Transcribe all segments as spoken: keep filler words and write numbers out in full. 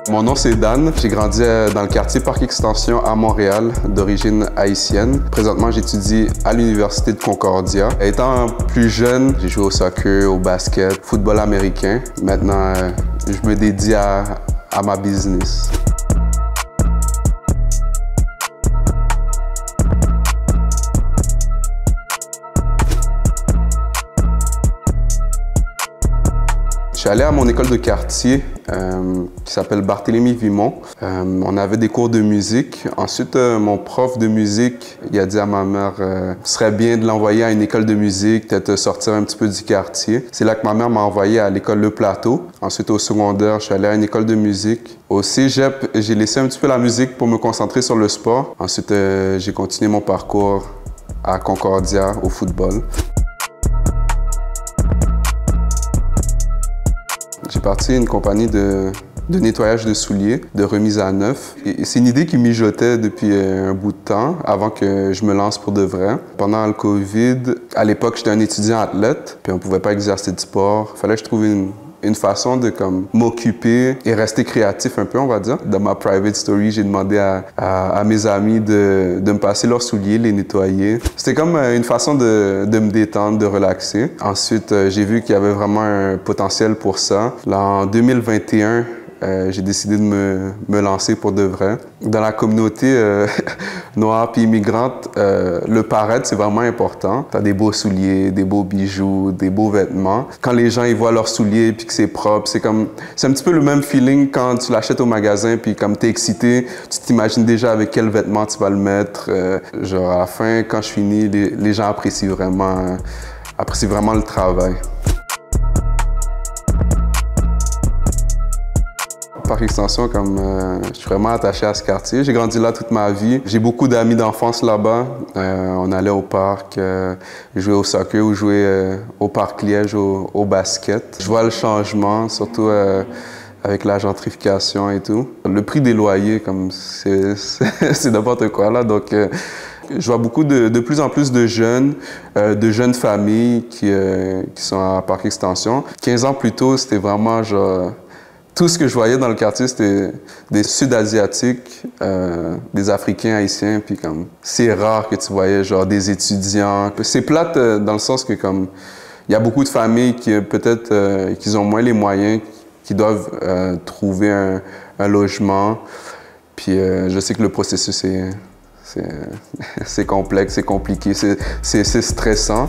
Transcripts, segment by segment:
Mon nom c'est Dan, j'ai grandi dans le quartier Parc Extension à Montréal, d'origine haïtienne. Présentement, j'étudie à l'Université de Concordia. Étant plus jeune, j'ai joué au soccer, au basket, football américain. Maintenant, je me dédie à, à ma business. Je suis allé à mon école de quartier euh, qui s'appelle Barthélemy Vimont. Euh, on avait des cours de musique. Ensuite, euh, mon prof de musique, il a dit à ma mère euh, ce serait bien de l'envoyer à une école de musique, peut-être sortir un petit peu du quartier. C'est là que ma mère m'a envoyé à l'école Le Plateau. Ensuite, au secondaire, je suis allé à une école de musique. Au cégep, j'ai laissé un petit peu la musique pour me concentrer sur le sport. Ensuite, euh, j'ai continué mon parcours à Concordia au football. J'ai parti une compagnie de, de nettoyage de souliers, de remise à neuf. C'est une idée qui mijotait depuis un bout de temps, avant que je me lance pour de vrai. Pendant le COVID, à l'époque, j'étais un étudiant athlète, puis on ne pouvait pas exercer de sport. Il fallait que je trouve une, une façon de comme m'occuper et rester créatif un peu, on va dire. Dans ma private story, j'ai demandé à, à, à mes amis de, de me passer leurs souliers, les nettoyer. C'était comme une façon de, de me détendre, de relaxer. Ensuite, j'ai vu qu'il y avait vraiment un potentiel pour ça. Là, en deux mille vingt et un, Euh, j'ai décidé de me, me lancer pour de vrai. Dans la communauté euh, noire puis immigrante, euh, le paraître, c'est vraiment important. Tu as des beaux souliers, des beaux bijoux, des beaux vêtements. Quand les gens ils voient leurs souliers puis que c'est propre, c'est comme c'est un petit peu le même feeling quand tu l'achètes au magasin puis comme tu es excité, tu t'imagines déjà avec quel vêtement tu vas le mettre. Euh, genre à la fin, quand je finis, les, les gens apprécient vraiment, euh, apprécient vraiment le travail. Parc Extension, comme euh, je suis vraiment attaché à ce quartier. J'ai grandi là toute ma vie. J'ai beaucoup d'amis d'enfance là-bas. Euh, on allait au parc, euh, jouer au soccer ou jouer euh, au parc Liège, au, au basket. Je vois le changement, surtout euh, avec la gentrification et tout. Le prix des loyers, comme c'est n'importe quoi là. Donc, euh, je vois beaucoup de, de plus en plus de jeunes, euh, de jeunes familles qui, euh, qui sont à Parc Extension. quinze ans plus tôt, c'était vraiment genre... Tout ce que je voyais dans le quartier, c'était des Sud-Asiatiques, euh, des Africains, Haïtiens, puis comme c'est rare que tu voyais genre des étudiants. C'est plate euh, dans le sens que comme il y a beaucoup de familles qui peut-être euh, qui ont moins les moyens, qui doivent euh, trouver un, un logement. Puis euh, je sais que le processus est c'est complexe, c'est compliqué, c'est stressant.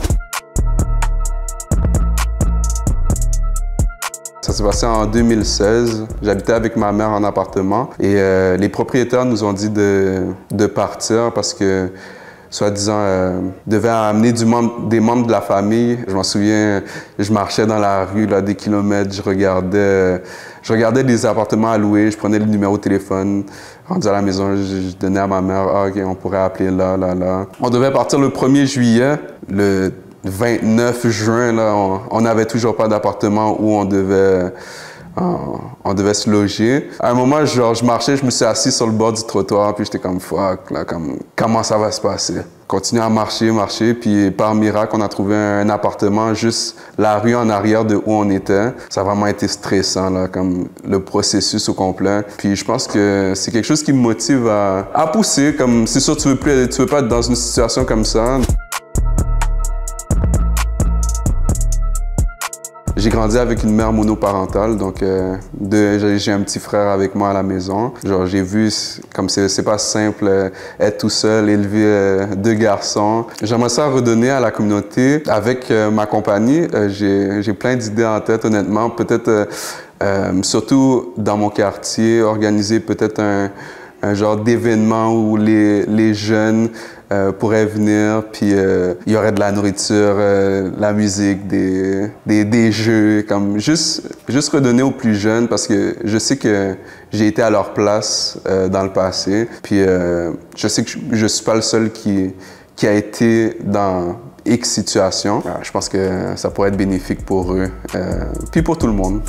Ça s'est passé en deux mille seize. J'habitais avec ma mère en appartement et euh, les propriétaires nous ont dit de, de partir parce que, soi-disant, euh, devaient amener du membre, des membres de la famille. Je m'en souviens, je marchais dans la rue, là, des kilomètres, je regardais, euh, je regardais des appartements à louer, je prenais le numéro de téléphone. Rendu à la maison, je, je donnais à ma mère, ah, OK, on pourrait appeler là, là, là. On devait partir le premier juillet. Le vingt-neuf juin, là, on, on n'avait toujours pas d'appartement où on devait, on, on devait se loger. À un moment, genre, je marchais, je me suis assis sur le bord du trottoir, puis j'étais comme, fuck, là, comme, comment ça va se passer? Continuer à marcher, marcher, puis par miracle, on a trouvé un, un appartement juste la rue en arrière de où on était. Ça a vraiment été stressant, là, comme le processus au complet. Puis je pense que c'est quelque chose qui me motive à, à pousser, comme, c'est sûr, tu veux plus, tu veux pas être dans une situation comme ça. J'ai grandi avec une mère monoparentale, donc euh, j'ai un petit frère avec moi à la maison. Genre j'ai vu comme c'est pas simple euh, être tout seul, élever euh, deux garçons. J'aimerais ça redonner à la communauté. Avec euh, ma compagnie, euh, j'ai plein d'idées en tête, honnêtement. Peut-être, euh, euh, surtout dans mon quartier, organiser peut-être un, un genre d'événement où les, les jeunes euh, pourraient venir, puis euh, il y aurait de la nourriture, euh, la musique, des, des, des jeux, comme juste, juste redonner aux plus jeunes parce que je sais que j'ai été à leur place euh, dans le passé, puis euh, je sais que je ne suis pas le seul qui, qui a été dans X situation. Je pense que ça pourrait être bénéfique pour eux, euh, puis pour tout le monde.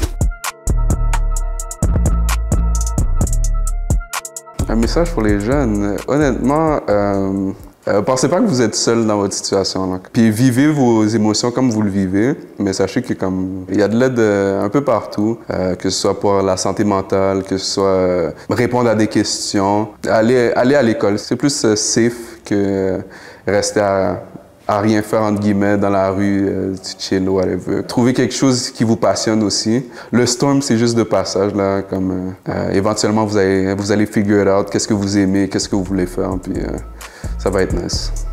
Un message pour les jeunes. Honnêtement, euh, Euh, pensez pas que vous êtes seul dans votre situation. Là. Puis vivez vos émotions comme vous le vivez, mais sachez que comme il y a de l'aide euh, un peu partout, euh, que ce soit pour la santé mentale, que ce soit euh, répondre à des questions, aller, aller à l'école. C'est plus euh, safe que euh, rester à, à rien faire entre guillemets dans la rue, euh, chill, whatever. Trouvez quelque chose qui vous passionne aussi. Le storm, c'est juste de passage là, comme euh, euh, éventuellement vous allez vous allez figure out qu'est-ce que vous aimez, qu'est-ce que vous voulez faire, puis euh, ça va être nice.